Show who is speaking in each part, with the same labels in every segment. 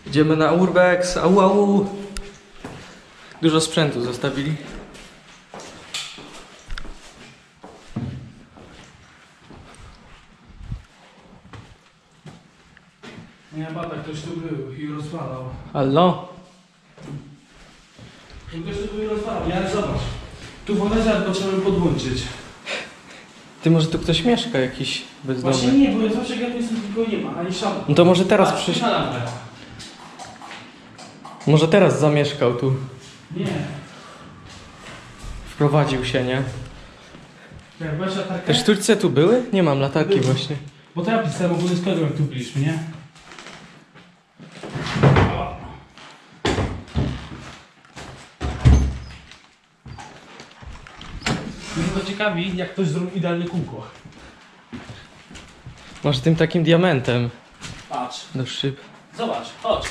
Speaker 1: Idziemy na Urbex. Au, au. Dużo sprzętu zostawili.
Speaker 2: Nie, bata, ktoś tu był i rozwalał.
Speaker 1: Hallo?
Speaker 2: Ktoś tu był i rozwalał. Ja zobacz. Tu woda potrzebujemy podłączyć.
Speaker 1: Ty, może tu ktoś mieszka jakiś bezdomny?
Speaker 2: Właśnie nie, bo ja zawsze jak ja tu jestem, tylko nie ma, ani szampu.
Speaker 1: No to może teraz przyszedł. Może teraz zamieszkał tu.
Speaker 2: Nie.
Speaker 1: Wprowadził się, nie?
Speaker 2: Jak weź latarkę?
Speaker 1: Te sztućce tu były? Nie mam latarki
Speaker 2: Były.
Speaker 1: właśnie.
Speaker 2: Bo to ja pisałem ogólnie z kolegą, jak tu byliśmy, nie? Mnie to ciekawi, jak ktoś zrobił idealne kółko.
Speaker 1: Może tym takim diamentem
Speaker 2: Patrz.
Speaker 1: do szyb.
Speaker 2: Zobacz, chodź.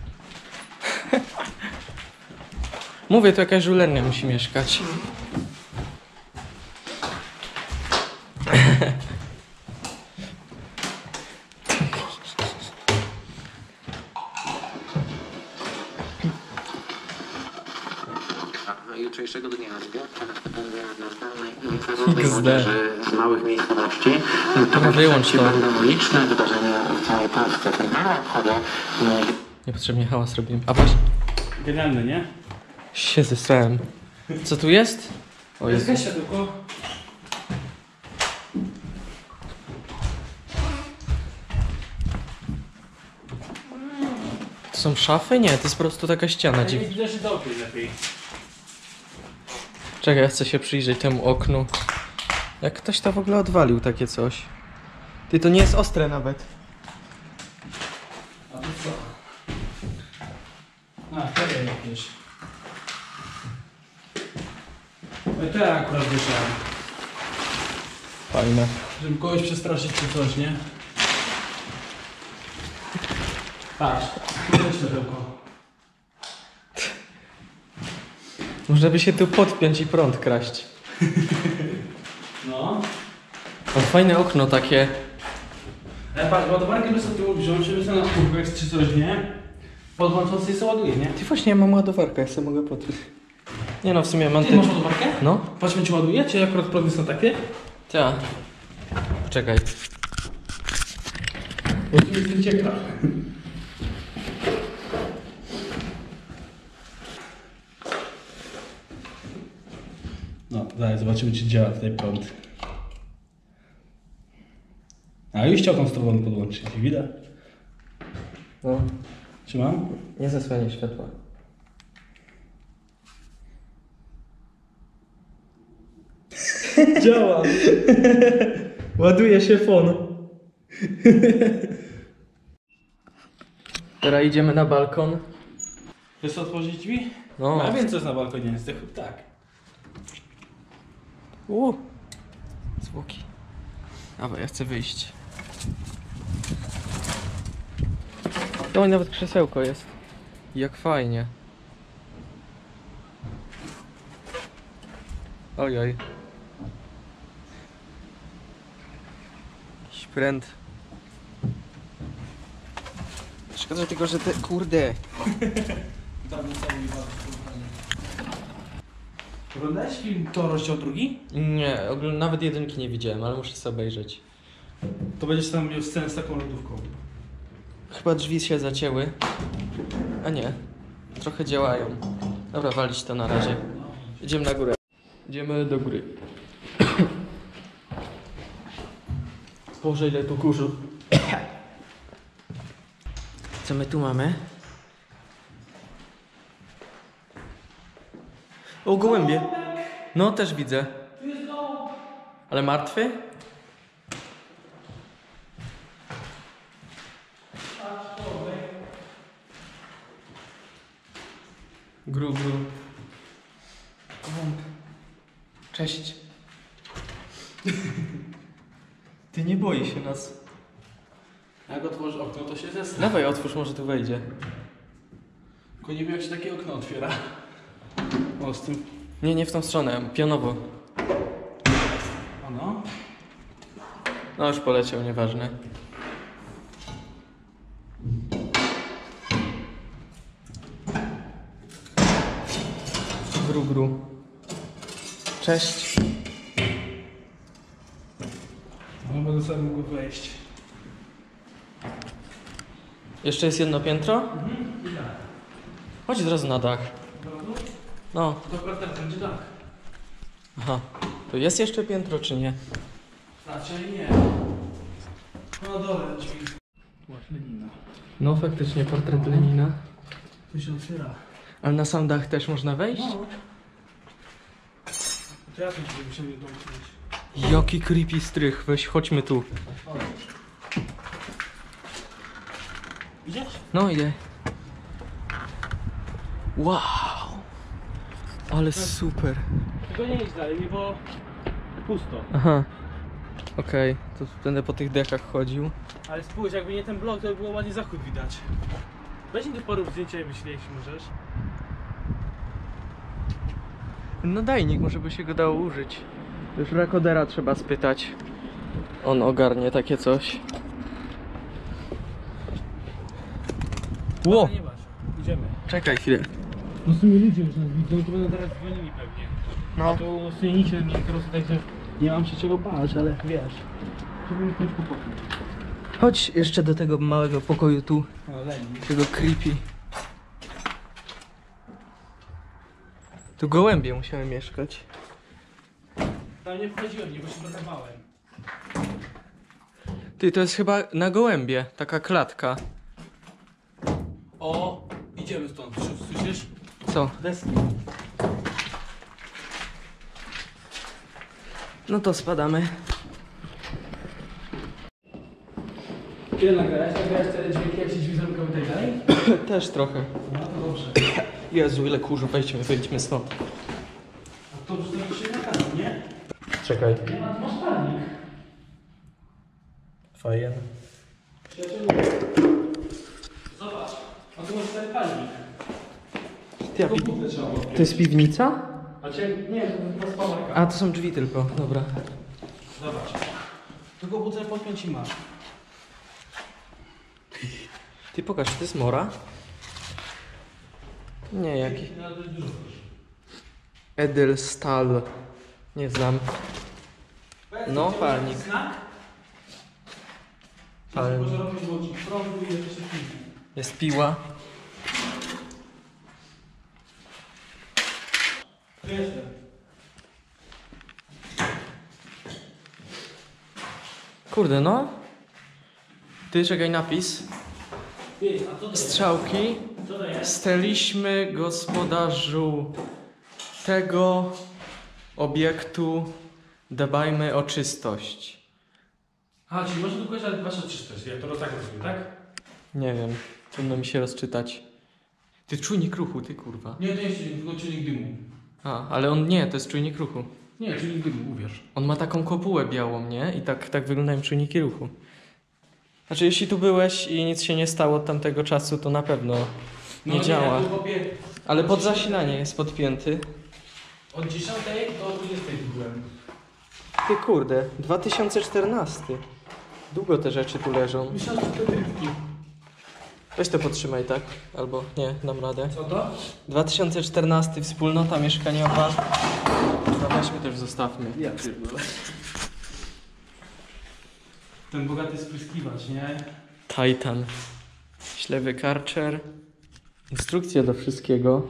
Speaker 1: Mówię, tu jakaś żulernia musi mieszkać.
Speaker 3: Jutrzejszego dnia
Speaker 1: XD.
Speaker 3: z małych miejscowości.
Speaker 1: Wyłącz to.
Speaker 3: Będą liczne wydarzenia w całej Polsce. Ten mały obchody
Speaker 1: Niepotrzebnie hałas robiłem. A patrz,
Speaker 2: Genialne, nie?
Speaker 1: się zesrałem. Co tu jest? O
Speaker 2: Jest
Speaker 1: Jezu.
Speaker 2: Kasia tylko.
Speaker 1: To są szafy? Nie, to jest po prostu taka ściana dziwna.
Speaker 2: Widzę, że do okien lepiej.
Speaker 1: Czekaj, ja chcę się przyjrzeć temu oknu. Jak ktoś to w ogóle odwalił takie coś? Ty, to nie jest ostre nawet.
Speaker 2: A to co? A, te jakieś. Te akurat wyszedłem.
Speaker 1: Fajne.
Speaker 2: Żeby kogoś przestraszyć czy coś, nie? Patrz, tu jest światełko.
Speaker 1: Można by się tu podpiąć i prąd kraść.
Speaker 2: No.
Speaker 1: O, fajne okno takie.
Speaker 2: Patrz, ładowarkę by sobie wziąć, żeby sobie na kurwek czy coś, nie? Podłącząc się ładuje, nie?
Speaker 1: Ty, właśnie ja mam ładowarkę, ja sobie mogę podpiąć. Nie no, w sumie mam
Speaker 2: Ty masz ładowarkę?
Speaker 1: No.
Speaker 2: Patrz, ci ładuje, czy akurat prądy są takie?
Speaker 1: Ja. Poczekaj.
Speaker 2: Bo tu jest ciekawe. No, dalej zobaczymy, czy działa tutaj prąd. A już chciał tą stronę podłączyć, widać?
Speaker 1: No.
Speaker 2: Czy mam?
Speaker 1: Nie zasłaniaj światła. Działa. Ładuje się fon. Teraz idziemy na balkon.
Speaker 2: Chcesz otworzyć drzwi?
Speaker 1: No.
Speaker 2: Ja wiem, co jest na balkonie, jest tak.
Speaker 1: Zwłoki. Dobra, ja chcę wyjść. No i nawet krzesełko jest. Jak fajnie. Ojoj. Jakiś pręt. Szkoda tylko, że te... Kurde.
Speaker 2: Oglądałeś film To rozdział drugi?
Speaker 1: Nie, nawet jedynki nie widziałem, ale muszę sobie obejrzeć.
Speaker 2: To będziesz tam miał scenę z taką lodówką.
Speaker 1: Chyba drzwi się zacięły. A nie. Trochę działają. Dobra, walić to na razie. Idziemy na górę. Idziemy do góry. Boże, ile tu kurzu. Co my tu mamy? O, gołębie. No, też widzę. Ale martwy? Gru. Gołąb. Cześć. Ty nie boi się nas.
Speaker 2: Jak otworzysz okno, to się zestra.
Speaker 1: Dawaj, otwórz, może tu wejdzie.
Speaker 2: Tylko nie wiem, jak się takie okno otwiera. O, z tym...
Speaker 1: Nie w tą stronę, pionowo.
Speaker 2: Ano?
Speaker 1: No już poleciał, nieważne. gru. Cześć.
Speaker 2: No będę sobie mógł wejść.
Speaker 1: Jeszcze jest jedno piętro?
Speaker 2: I tak.
Speaker 1: Chodź od razu na dach. No.
Speaker 2: To akurat teraz będzie tak.
Speaker 1: Aha. To jest jeszcze piętro, czy nie?
Speaker 2: Raczej nie. No dole drzwi. Właśnie Lenina.
Speaker 1: No faktycznie, portret Lenina.
Speaker 2: Tu się otwiera.
Speaker 1: Ale na sam dach też można wejść?
Speaker 2: No. To ja tu drzwi muszę je domknąć.
Speaker 1: Jaki creepy strych, weź, chodźmy tu.
Speaker 2: Idziesz?
Speaker 1: No idę. Wow. Ale super.
Speaker 2: Tylko nie idź dalej, bo pusto.
Speaker 1: Aha. Okej, to będę po tych dekach chodził.
Speaker 2: Ale spójrz, jakby nie ten blok, to by było ładnie zachód widać. Weź mi tu porób zdjęcia i wyślij, jeśli możesz.
Speaker 1: No dajnik, może by się go dało użyć. Już Rakodera trzeba spytać. On ogarnie takie coś. Ło!
Speaker 2: Ale nie masz. Idziemy.
Speaker 1: Czekaj chwilę.
Speaker 2: No w sumie ludzie już nas widzą, to będą teraz dzwonili pewnie.
Speaker 1: No.
Speaker 2: To silniczy mnie teraz także nie mam się czego bać, ale wiesz. Żeby mi końcu pokój.
Speaker 1: Chodź jeszcze do tego małego pokoju tu.
Speaker 2: O, Leni.
Speaker 1: Tego creepy. Tu gołębie musiały mieszkać.
Speaker 2: Tam nie wchodziłem, nie, bo się blokowałem.
Speaker 1: Ty, to jest chyba na gołębie, taka klatka.
Speaker 2: O, idziemy stąd, słyszysz?
Speaker 1: Co?
Speaker 2: Deski.
Speaker 1: No to spadamy.
Speaker 2: Ile nagrałeś? Nagrałeś te dźwięki, jak się drzwi zamykały tak dalej?
Speaker 1: Też trochę.
Speaker 2: No to dobrze.
Speaker 1: Jezu, ile kurzu, wyjdźmy stąd.
Speaker 2: A to już się nakazał, nie?
Speaker 1: Czekaj.
Speaker 2: Nie ma, masz palnik.
Speaker 1: Fajnie.
Speaker 2: Zobacz, a tu masz ten palnik.
Speaker 1: To jest piwnica?
Speaker 2: A cię, nie, to jest spawarka.
Speaker 1: A, to są drzwi tylko, dobra.
Speaker 2: Zobacz. Tylko budzę podpiąć i masz.
Speaker 1: Ty pokaż, to jest mora? Nie, jaki?
Speaker 2: No, to jest dużo.
Speaker 1: Edelstal. Nie znam. No, palnik.
Speaker 2: Znak?
Speaker 1: Palnik.
Speaker 2: Może robić łodzi prądu i jeszcze się pilnie.
Speaker 1: Jest piła.
Speaker 2: Tu jestem.
Speaker 1: Kurde, no. Ty, czekaj, napis.
Speaker 2: Ty, a co to jest?
Speaker 1: Strzałki.
Speaker 2: Co to jest?
Speaker 1: Steliśmy gospodarzu tego obiektu. Dbajmy o czystość.
Speaker 2: A, czyli może tylko że wasza czystość, ja to tak rozumiem, tak?
Speaker 1: Nie wiem, trudno mi się rozczytać. Ty, czujnik ruchu, ty kurwa.
Speaker 2: Nie, to nie jest czujnik, tylko czujnik dymu.
Speaker 1: A, ale on nie, to jest czujnik ruchu.
Speaker 2: Nie, czujnik dymu, uwierz.
Speaker 1: On ma taką kopułę białą, nie? I tak wyglądają czujniki ruchu. Znaczy, jeśli tu byłeś i nic się nie stało od tamtego czasu, to na pewno nie działa.
Speaker 2: Ja tu kopię
Speaker 1: Ale pod zasilanie jest podpięty.
Speaker 2: od 10 do 20 byłem.
Speaker 1: Ty kurde, 2014. Długo te rzeczy tu leżą.
Speaker 2: Myślałem, że to drywki.
Speaker 1: Weź to podtrzymaj, tak? Albo nie, dam radę.
Speaker 2: Co to?
Speaker 1: 2014, wspólnota mieszkaniowa. No weźmy też zostawmy.
Speaker 2: Ja pierdolę. Ten bogaty spryskiwacz, nie?
Speaker 1: Titan. Ślewy Karcher. Instrukcja do wszystkiego.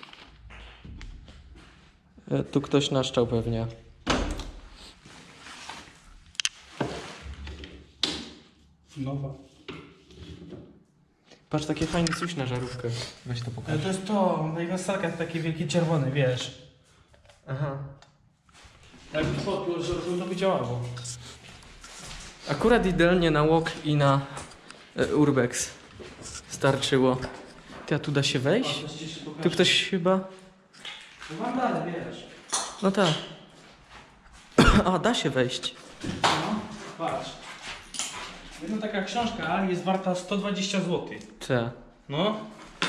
Speaker 1: Tu ktoś naszczał pewnie.
Speaker 2: Nowa.
Speaker 1: Patrz, takie fajne coś na żarówkę. Weź to pokaż.
Speaker 2: Ale to jest to, najwasalka taki wielki czerwony, wiesz.
Speaker 1: Aha.
Speaker 2: Jakbyś podpiął, że to by działało.
Speaker 1: Akurat idealnie na walk i na urbex starczyło. Ty, a tu da się wejść? Tu ktoś chyba...
Speaker 2: No mam dalej, wiesz.
Speaker 1: No tak. A, da się wejść.
Speaker 2: No, patrz. Jedna taka książka jest warta 120 zł.
Speaker 1: Te.
Speaker 2: No.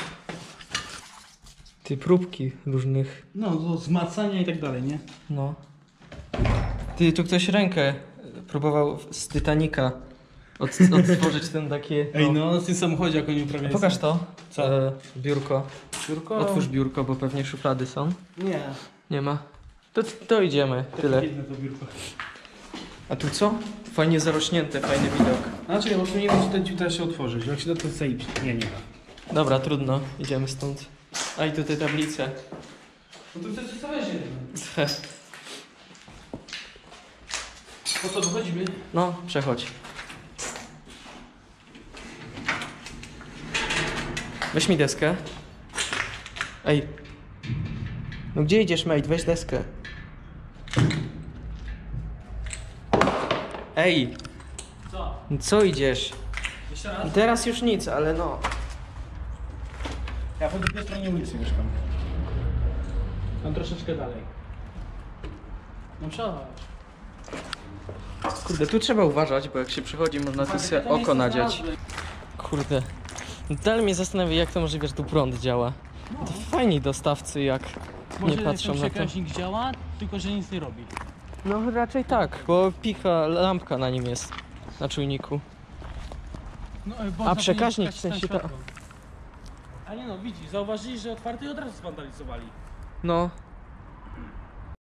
Speaker 1: Ty, próbki różnych.
Speaker 2: No, do wzmacniania i tak dalej, nie?
Speaker 1: No. Ty, tu ktoś rękę próbował z Titanica odtworzyć ten takie...
Speaker 2: Ej, no, w tym samochodzie jak oni uprawiają.
Speaker 1: Pokaż to.
Speaker 2: Co?
Speaker 1: Biurko.
Speaker 2: Biurko?
Speaker 1: Otwórz biurko, bo pewnie szuflady są.
Speaker 2: Nie.
Speaker 1: Nie ma. To idziemy, tyle.
Speaker 2: Biedne to biurko.
Speaker 1: A tu co? Fajnie zarośnięte, fajny widok.
Speaker 2: Znaczy, ja nie wiem, czy ten dziób da się otworzyć. Jak się da, to zajebie. Nie da.
Speaker 1: Dobra, trudno, idziemy stąd. A i tutaj tablice.
Speaker 2: No to wtedy co weźmie? Po co dochodzimy?
Speaker 1: No, przechodź. Weź mi deskę. Ej. No gdzie idziesz, mate? Weź deskę. Ej.
Speaker 2: Co?
Speaker 1: Co idziesz?
Speaker 2: Jeszcze raz?
Speaker 1: Teraz już nic, ale no.
Speaker 2: Ja po drugiej stronie ulicy mieszkam. Tam troszeczkę dalej. No przechodź.
Speaker 1: Kurde, tu trzeba uważać, bo jak się przychodzi, można tu sobie oko nadziać. Kurde. Dalej mnie zastanawia, jak to możliwe, że tu prąd działa. To fajni dostawcy, jak nie patrzą na to.
Speaker 2: przekaźnik działa, tylko że nic nie robi.
Speaker 1: No raczej tak, bo pika, lampka na nim jest. Na czujniku.
Speaker 2: No,
Speaker 1: A przekaźnik, w sensie
Speaker 2: to. A nie no, widzisz, zauważyli, że otwarty i od razu zwandalizowali.
Speaker 1: No,